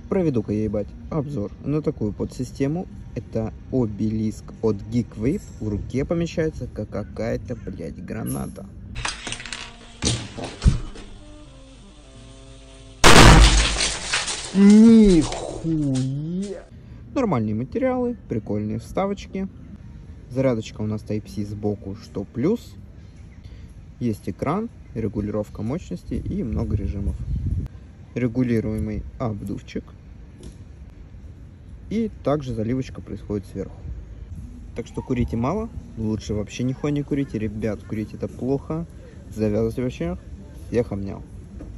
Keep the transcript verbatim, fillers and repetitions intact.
Проведу-ка я, ебать, обзор на такую подсистему. Это обелиск от Geekwave. В руке помещается как какая-то, блядь, граната. Нихуя! Нормальные материалы, прикольные вставочки. Зарядочка у нас Type-C сбоку, что плюс. Есть экран, регулировка мощности и много режимов. Регулируемый обдувчик. И также заливочка происходит сверху. Так что курите мало, лучше вообще нихуя не курите. Ребят, курить это плохо. Завязывайте вообще. Всех обнял.